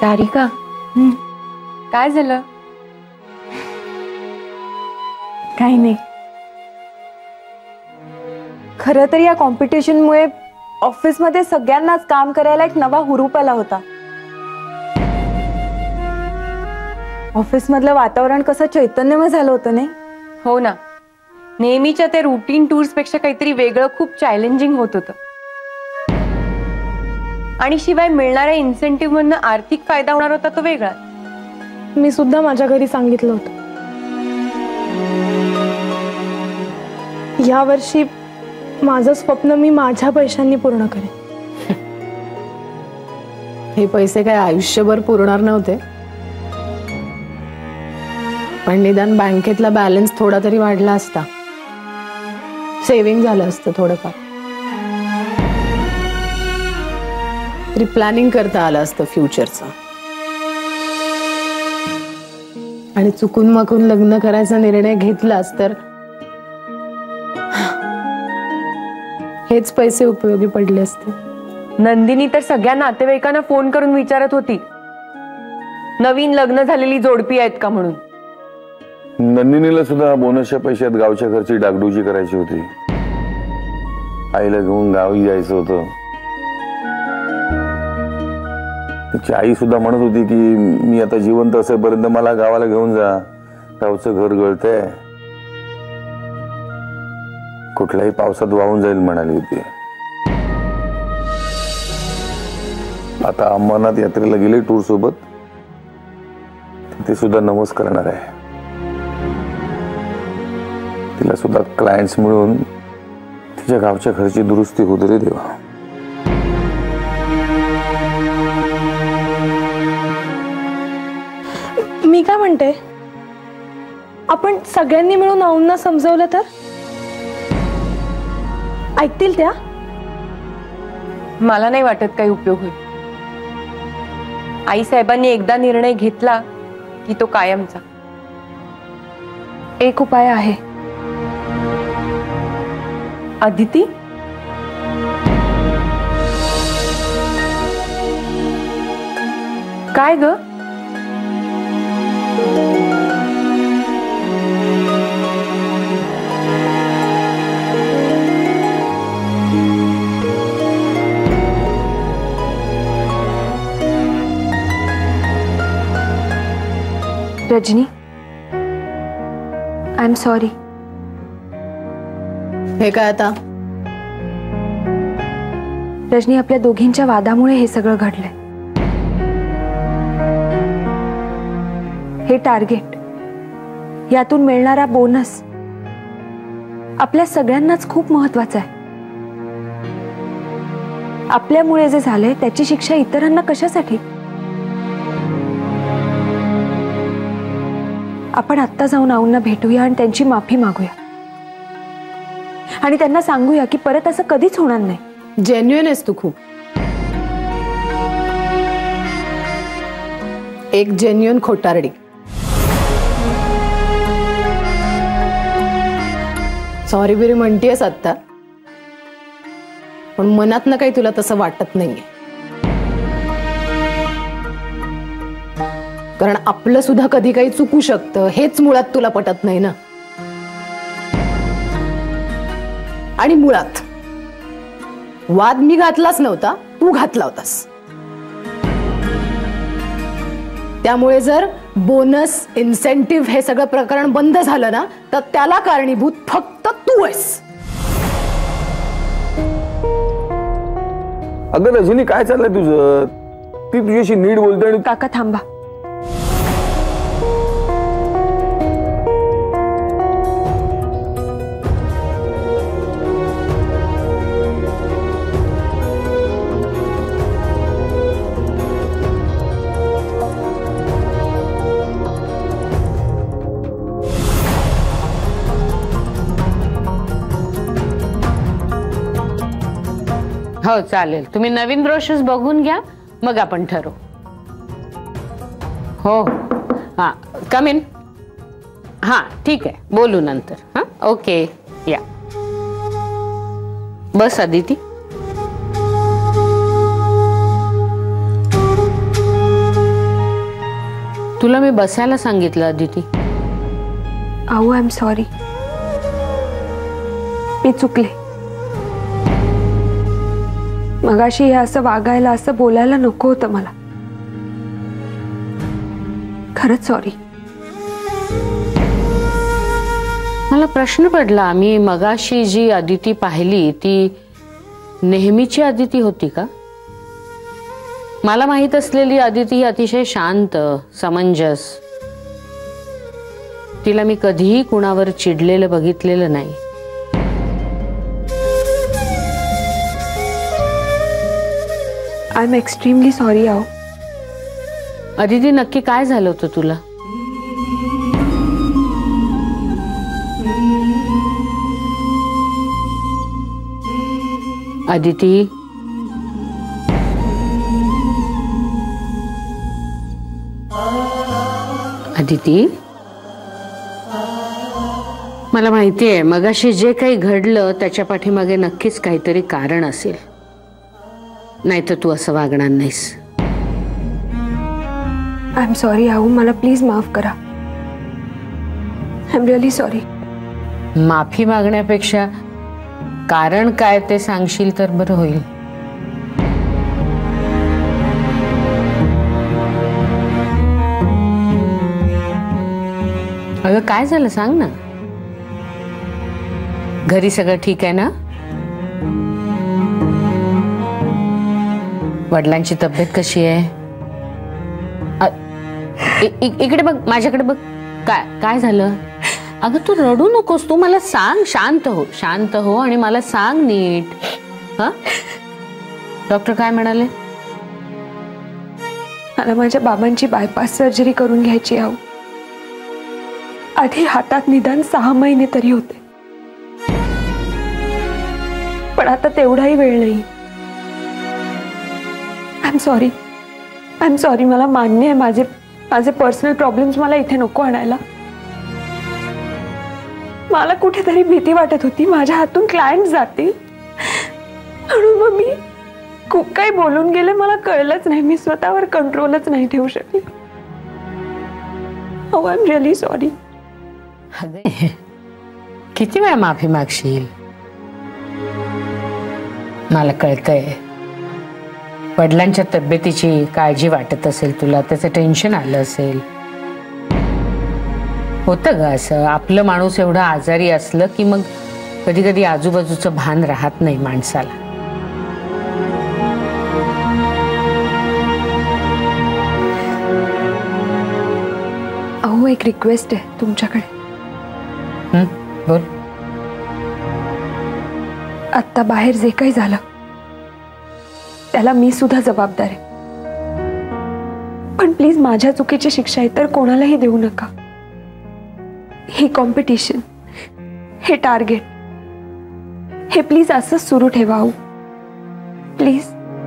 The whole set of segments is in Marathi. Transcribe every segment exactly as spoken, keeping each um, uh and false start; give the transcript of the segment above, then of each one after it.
सारिका, काय झालं? काही नाही. खरं तर या कॉम्पिटिशनमुळे ऑफिसमध्ये सगळ्यांनाच काम करायला एक नवा हुरूप आला होता. ऑफिस मधलं वातावरण कसं चैतन्यमय झालं होतं नाही? हो ना, नेहमीच्या ते रुटीन टूर्स पेक्षा काहीतरी वेगळं खूप चॅलेंजिंग होत होतं. आणि शिवाय मिळणाऱ्या इन्सेंटिव्ह मधनं आर्थिक फायदा होणार होता तो वेगळा. मी सुद्धा माझ्या घरी सांगितलं होतं, या वर्षी माझं स्वप्न मी माझ्या पैशांनी पूर्ण करेन. हे पैसे काय आयुष्यभर पुरणार नव्हते, पण निदान बँकेतला बॅलन्स थोडा तरी वाढला असता, सेव्हिंग झालं असतं थोडंफार, तरी प्लॅनिंग करता आलं असतं फ्युचरचं. आणि चुकून माकून लग्न करायचा निर्णय घेतलास तर हेच पैसे उपयोगी पडले असते. नंदिनी तर सगळ्या नातेवाईकांना फोन करून विचारत होती नवीन लग्न झालेली जोडपी आहेत का म्हणून. नंदिनीला सुद्धा बोनसच्या पैशात गावच्या घरची डागडुजी करायची होती. आईला घेऊन गावी जायचं होतं. तिची आई सुद्धा म्हणत होती की मी आता जिवंत असेपर्यंत मला गावाला घेऊन जा, गावचं घर गळतंय, कुठल्याही पावसात वाहून जाईल म्हणाली होती. आता अंबरनाथ यात्रेला गेले टूर सोबत, तिथे सुद्धा नवस करणार आहे. तिला सुद्धा क्लायंट्स मिळून तिच्या गावच्या घरची दुरुस्ती होऊ दे देवा. मी काय म्हणते, आपण सगळ्यांनी मिळून आऊंना समजवलं तर ऐकतील त्या? मला नाही वाटत काही उपयोग होईल. आई साहेबांनी एकदा निर्णय घेतला की तो कायमचा. एक उपाय आहे. अदिती, काय ग? Rajni, I am sorry. हे काय आता? रजनी, आपल्या दोघींच्या वादामुळे हे सगळं घडलंय. हे टार्गेट, यातून मिळणारा बोनस आपल्या सगळ्यांनाच खूप महत्वाचा आहे. आपल्यामुळे जे झालंय त्याची शिक्षा इतरांना कशासाठी? आपण आत्ता जाऊन आऊंना भेटूया आणि त्यांची माफी मागूया आणि त्यांना सांगूया की परत असं कधीच होणार नाही. जेन्युइन आहेस तू खूप. एक जेन्युइन खोटारडी. सॉरी बिरी म्हणतेस आत्ता, पण मनात ना काही तुला तसं वाटत नाहीये. कारण आपलं सुद्धा कधी काही चुकू शकतं हेच मुळात तुला पटत नाही ना. आणि मुळात वाद मी घातलाच नव्हता, तू घातला होतास. त्यामुळे जर बोनस इन्सेंटिव्ह हे सगळं प्रकरण बंद झालं ना तर त्याला कारणीभूत फक्त तू आहेस. अगं रजनी, काय चाललंय तुझं? ती तुझ्याशी नीट बोलते आणि काका थांबा. हो चालेल, तुम्ही नवीन ब्रोशर्स बघून घ्या, मग आपण ठरवू. हो हां, कम इन. हां ठीक आहे, बोलू नंतर. हां ओके, या बस अदिती. तुला मी बसायला सांगितलं अदिती. अहो आय एम सॉरी, मी चुकले. मगाशी हे असं वागायला, असं बोलायला नको होतं मला. खरंच सॉरी. मला प्रश्न पडला, मी मगाशी जी अदिती पाहिली ती नेहमीची अदिती होती का? मला माहित असलेली अदिती ही अतिशय शांत, समंजस. तिला मी कधीही कुणावर चिडलेलं बघितलेलं नाही. I am extremely sorry. अहो अदिती, नक्की काय झालं होतं तुला? अदिती, अदिती, मला माहितीये मगाशी जे काही घडलं त्याच्या पाठीमागे नक्कीच काहीतरी कारण असेल, नाहीतर तू असं वागणार नाहीस. I am sorry. अहो मला प्लीज माफ करा. I am really sorry. माफी मागण्यापेक्षा कारण काय ते सांगशील तर बरं होईल. अगं काय झालं सांग ना. घरी सगळं ठीक आहे ना? वडिलांची तब्येत कशी आहे? इकडे बघ, माझ्याकडे बघ. काय काय झालं? अगं तू रडू नकोस, तू मला सांग. शांत हो, शांत हो आणि मला सांग नीट. हा, डॉक्टर काय म्हणाले? मला माझ्या बाबांची बायपास सर्जरी करून घ्यायची. आहो आधी हातात निदान सहा महिने तरी होते, पण आता तेवढाही वेळ नाही. I am sorry. I am sorry. मला मान्य आहे माझे माझे पर्सनल प्रॉब्लेम्स मला इथे नको आणायला. मला कुठेतरी भीती वाटत होती माझ्या हातून क्लायंट जातील, म्हणून मग मी खूप काही बोलून गेले. मला कळलंच नाही, मी स्वतःवर कंट्रोलच नाही ठेवू शकले. Oh, I'm really sorry. किती वेळा माफी मागशील? मला कळतंय वडिलांच्या तब्येतीची काळजी वाटत असेल तुला, त्याचं टेन्शन आलं असेल. होतं ग असं, आपलं माणूस एवढं आजारी असलं की मग कधी कधी आजूबाजूचं भान राहत नाही माणसाला. अहो एक रिक्वेस्ट आहे तुमच्याकडे. हं, बोल. आता बाहेर जे काही झालं त्याला मी सुद्धा जबाबदार आहे, पण प्लीज माझ्या चुकीची शिक्षा इतर कोणालाही देऊ नका. ही कॉम्पिटिशन, हे टार्गेट, हे प्लीज असंच सुरू ठेवा. हो प्लीज.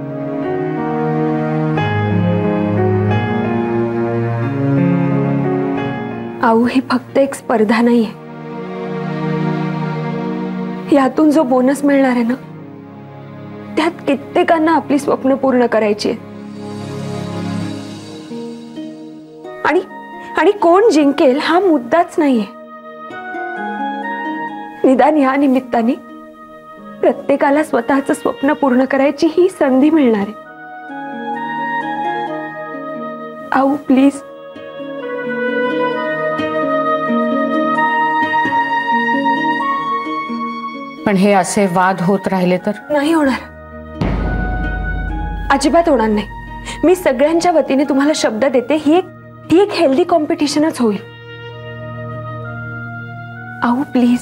अहो ही फक्त एक स्पर्धा नाहीये. यातून जो बोनस मिळणार आहे ना, त्यात कित्येकांना आपली स्वप्न पूर्ण करायची आहे. आणि आणि कोण जिंकेल हा मुद्दाच नाहीये. निदान या निमित्ताने प्रत्येकाला स्वतःचं स्वप्न पूर्ण करायची ही संधी मिळणार आहे. अहो प्लीज. पण हे असे वाद होत राहिले तर नाही होणार, अजिबात होणार नाही. मी सगळ्यांच्या वतीने तुम्हाला शब्द देते, ही एक ही एक हेल्दी कॉम्पिटिशनच होईल. अहो प्लीज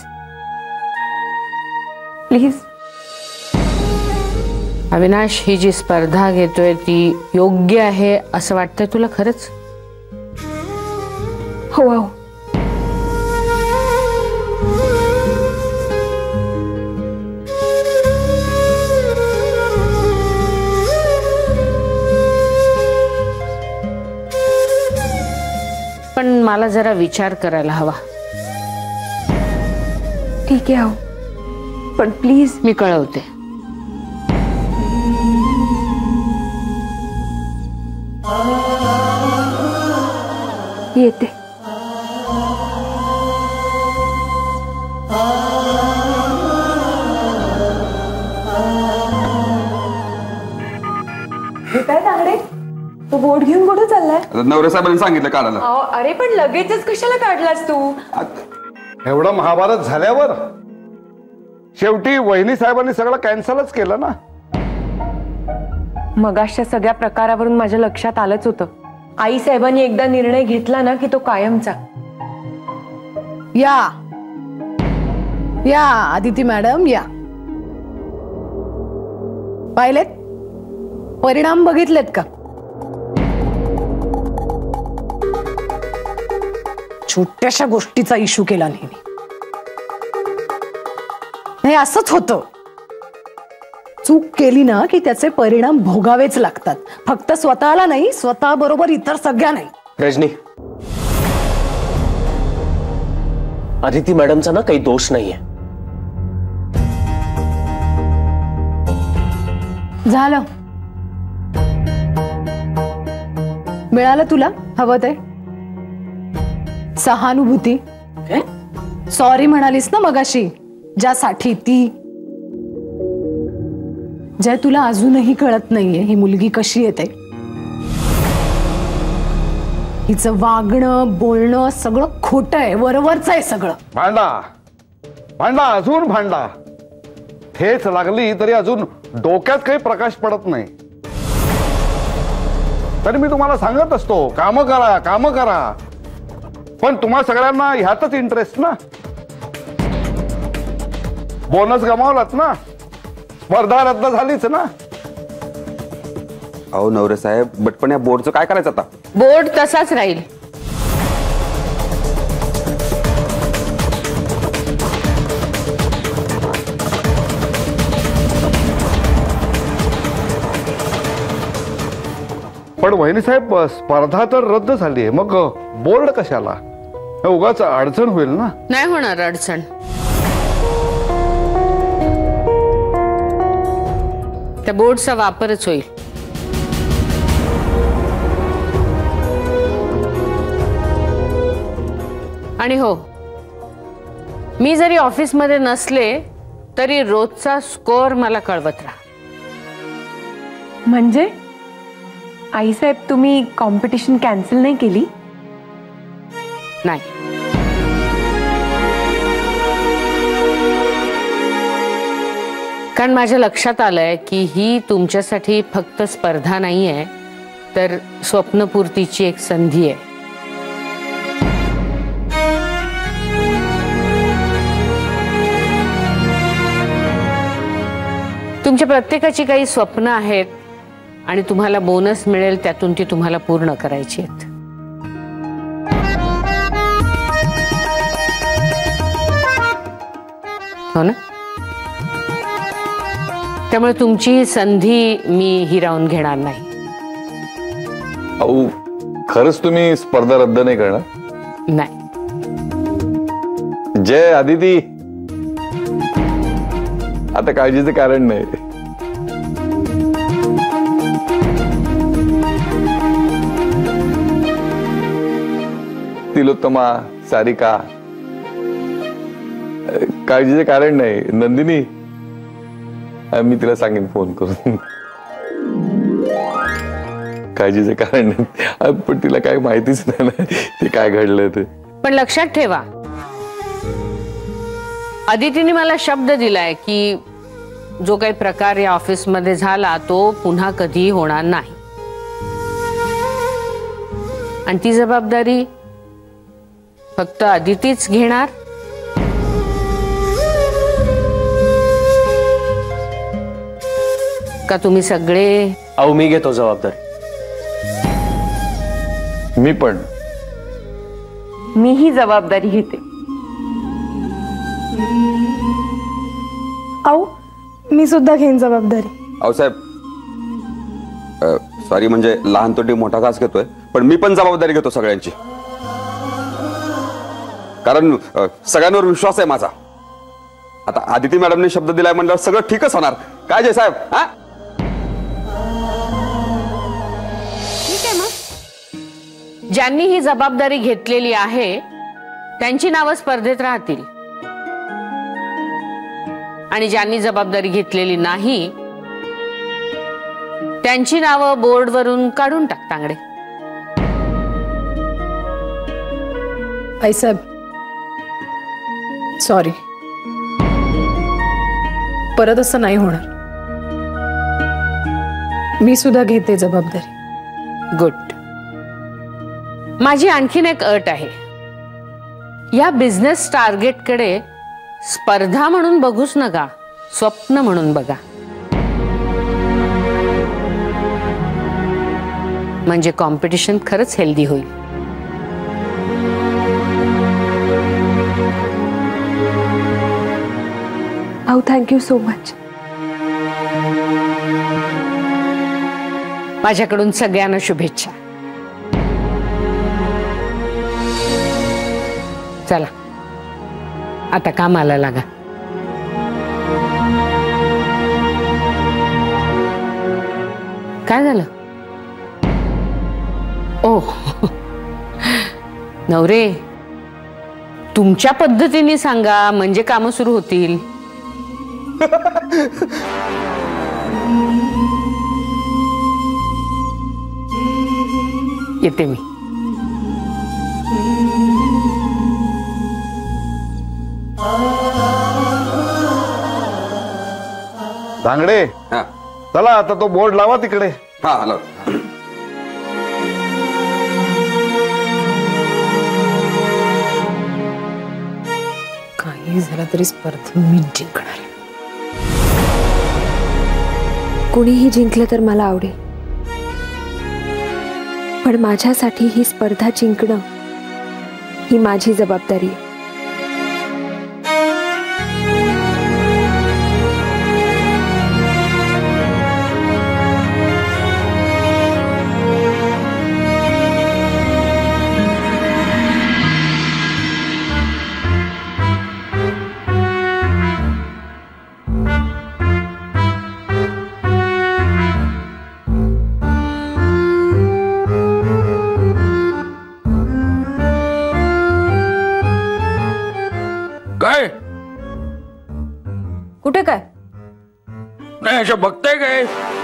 प्लीज. अविनाश, ही जी स्पर्धा घेतोय ती योग्य आहे असं वाटतंय तुला खरंच? हो अहो. पण मला जरा विचार करायला हवा. ठीक आहे अहो, पण प्लीज. मी कळवते. येते. काय तांगडे, तू बोट घेऊन कुठे चाललाय? नवरे साहेबांनी सांगितलं काढायला. अरे पण लगेचच कशाला काढलास तू? एवढं महाभारत झाल्यावर शेवटी वहिनी साहेबांनी सगळं कॅन्सलच केलं ना. मगाशच्या सगळ्या प्रकारावरून माझ्या लक्षात आलंच होतं. आई साहेबांनी एकदा निर्णय घेतला ना की तो कायमचा. या या आदिती मॅडम या. पाहिलेत परिणाम, बघितलेत का? छोट्याशा गोष्टीचा इश्यू केला नेहमी. हे असंच होतं. चूक केली ना की त्याचे परिणाम भोगावेच लागतात. फक्त स्वतःला नाही, स्वतः बरोबर इतर सगळ्या नाही. रजनी, आदिती मॅडमचा ना काही दोष नाहीये. झालं, मिळालं तुला हवं ते. सहानुभूती. सॉरी म्हणालीस ना मगाशी, ज्यासाठी ती. जय, तुला अजूनही कळत नाहीये ही मुलगी कशी येते. हिचं वागणं बोलणं सगळं खोटं आहे, वरवरच आहे सगळं. भांडा भांडा अजून भांडा. ठेच लागली तरी अजून डोक्यात काही प्रकाश पडत नाही. तरी मी तुम्हाला सांगत असतो, काम करा काम करा. पण तुम्हा सगळ्यांना ह्यातच इंटरेस्ट ना. बोनस गमावलात ना, स्पर्धा रद्द झालीच ना. अहो नवरे साहेब, बट पण या बोर्डचं काय करायचं आता? बोर्ड तसाच राहील. पण वहिनी साहेब, स्पर्धा तर रद्द झाली आहे, मग बोर्ड कशाला? उगाच अडचण होईल ना. नाही होणार अडचण. त्या बोर्डचा वापरच होईल. आणि हो, मी जरी ऑफिसमध्ये नसले तरी रोजचा स्कोअर मला कळवत राहा. म्हणजे आई साहेब, तुम्ही कॉम्पिटिशन कॅन्सल नाही केली? नाही. कारण माझ्या लक्षात आलंय की ही तुमच्यासाठी फक्त स्पर्धा नाहीये, तर स्वप्नपूर्तीची एक संधी आहे. तुमच्या प्रत्येकाची काही स्वप्न आहेत आणि तुम्हाला बोनस मिळेल त्यातून ती तुम्हाला पूर्ण करायची आहेत. हो ना? त्यामुळे तुमची संधी मी हिरावून घेणार नाही. अहो, खरंच तुम्ही स्पर्धा रद्द नाही करणार? नाही. जय आदिती, आता काळजीचं कारण नाही. तिलोत्तमा, सारिका, काळजीचं कारण नाही. नंदिनी, मी तिला सांगेन फोन करून. काळजीचं कारण नाही, पण तिला काय माहितीच नाही ना ते काय घडलं ते. पण लक्षात ठेवा, आदितीने मला शब्द दिलाय की जो काही प्रकार या ऑफिसमध्ये झाला तो पुन्हा कधीही होणार नाही. आणि ती जबाबदारी फक्त आदितीच घेणार. का तुम्ही सगळे? अहो, मी घेतो जबाबदारी. मी पण. मीही जबाबदारी घेते. आओ, मी सुद्धा घेईन जबाबदारी. अहो साहेब, सॉरी, म्हणजे लहान तोटी मोठा घास घेतोय, पण मी पण जबाबदारी घेतो सगळ्यांची. कारण सगळ्यांवर विश्वास आहे माझा. आता आदिती मॅडमने शब्द दिलाय म्हणल्यावर सगळं ठीकच होणार. काय जय साहेब? हा, ठीक आहे. मग ज्या ज्यांनी ही जबाबदारी घेतलेली आहे त्यांची नावं स्पर्धेत राहतील आणि ज्यांनी जबाबदारी घेतलेली नाही त्यांची नावं बोर्डवरून काढून टाक तांगडे. आईसाहेब सॉरी, परत असं नाही होणार. मी सुद्धा घेते जबाबदारी. गुड. माझी आणखीन एक अट आहे. या बिझनेस टार्गेटकडे स्पर्धा म्हणून बघूच नका, स्वप्न म्हणून बघा. म्हणजे कॉम्पिटिशन खरंच हेल्दी होईल. अहो थँक्यू सो मच. माझ्याकडून सगळ्यांना शुभेच्छा. चला आता कामाला लागा. काय झालं? ओ नवरे, तुमच्या पद्धतीने सांगा म्हणजे कामं सुरू होतील. येते मी. धांगडे, हा चला आता तो बोर्ड लावा तिकडे. हा हॅलो. काही झालं तरी स्पर्धा मी जिंकणार. कुणीही जिंकलं तर मला आवडेल, पण माझ्यासाठी ही स्पर्धा जिंकणं ही माझी जबाबदारी आहे. काय कुठे काय नाही असं बघताय काय?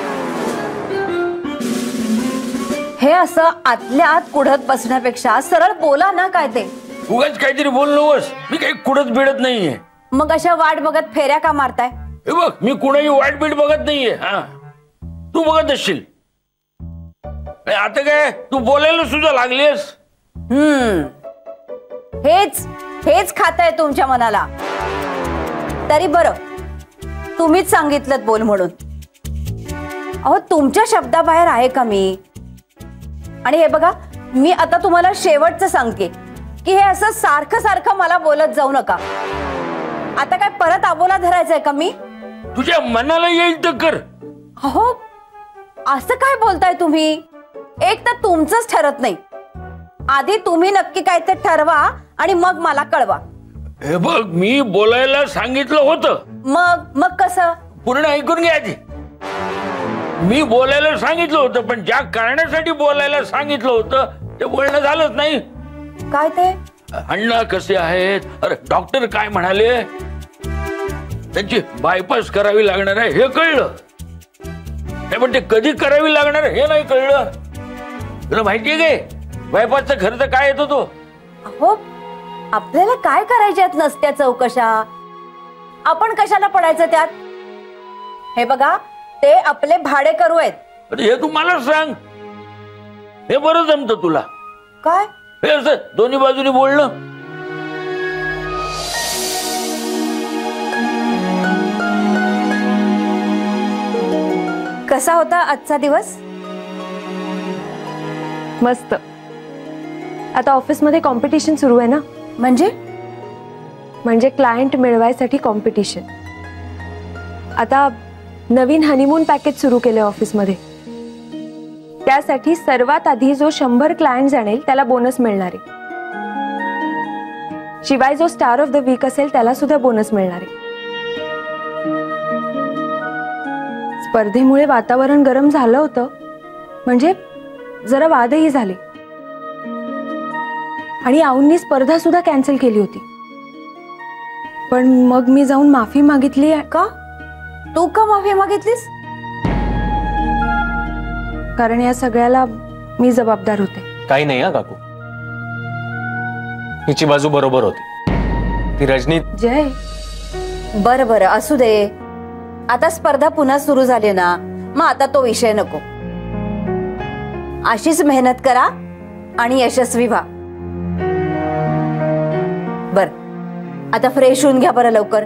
हे असं आतल्या आत कुढत बसण्यापेक्षा सरळ बोला ना काय ते. उगाच काहीतरी बोल नकोस. मी काही कुडत बिडत नाहीये. मग अशा वाट बघत फेऱ्या का मारताय? हे बघ मी कुणाही वाट बीट बघत नाहीये. हा तू बघत असशील. आता काय तू बोलायला सुद्धा लागलीस. हम्म हेच हेच खाताय तुमच्या मनाला. तरी बरं तुम्हीच सांगितलं बोल म्हणून. अहो तुमच्या शब्दाबाहेर आहे का मी? आणि हे बघा मी आता तुम्हाला शेवटचं सांगते की हे असं सारखं सारखं मला बोलत जाऊ नका. आता काय परत आबोला धरायचंय का मी? तुझ्या मनाला येईल तर कर. अहो असं काय बोलताय तुम्ही? एक तर तुमचंच ठरत नाही. आधी तुम्ही नक्की काय ते ठरवा आणि मग मला कळवा. हे बघ मी बोलायला सांगितलं होतं. मग मग कसं? पूर्ण ऐकून घ्या आधी. मी बोलायला सांगितलं होतं पण ज्या कारणासाठी बोलायला सांगितलं होतं ते बोलणं झालंच नाही. काय ते? अण्णा कसे आहेत? अरे डॉक्टर काय म्हणाले? त्यांची बायपास करावी लागणार आहे हे कळलं. नाही पण ते कधी करावी लागणार हे नाही कळलं. तुला माहितीये काय बायपासचा खर्च काय येतो तो? अहो आपल्याला काय करायच्यात नसत्या चौकशा. आपण कशाला पडायचं त्यात? हे बघा ते आपले भाडे करू आहेत. अरे हे तू मला सांग. हे बरं जमतं तुला काय? हे असं दोन्ही बाजूनी बोलणं. कसा होता आजचा दिवस? मस्त. आता ऑफिसमध्ये कॉम्पिटिशन सुरू आहे ना. म्हणजे म्हणजे क्लायंट मिळवायसाठी कॉम्पिटिशन. आता नवीन हनीमून पॅकेज सुरू केले ऑफिसमध्ये. त्यासाठी सर्वात आधी जो शंभर क्लायंट आणेल त्याला बोनस मिळणार आहे. शिवाय जो स्टार ऑफ द वीक असेल त्याला सुद्धा बोनस मिळणार आहे. स्पर्धेमुळे वातावरण गरम झालं होतं म्हणजे जरा वादही झाले. आणि आऊंनी स्पर्धा सुद्धा कॅन्सल केली होती. पण मग मी जाऊन माफी मागितली. का तू का माफी मागितलीस? कारण या सगळ्याला मी जबाबदार होते. काही नाही हा काकू, हिची बाजू बरोबर होती. ती रजनी. जय, बरं बरं असू दे. आता स्पर्धा पुन्हा सुरू झाली ना, मग आता तो विषय नको. अशीच मेहनत करा आणि यशस्वी व्हा. बर, आता फ्रेश होऊन घ्या बरं लवकर.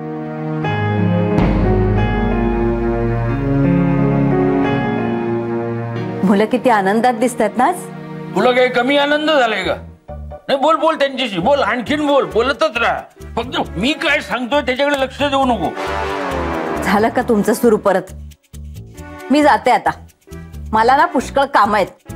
मुलं किती आनंदात दिसतात ना. तुला काही कमी आनंद झालाय का? नाही, बोल बोल त्यांच्याशी बोल, आणखीन बोल, बोलतच राहा. फक्त मी काय सांगतोय त्याच्याकडे लक्ष देऊ नको. झालं का तुमचं सुरू परत? मी जाते आता, मला ना पुष्कळ काम आहेत.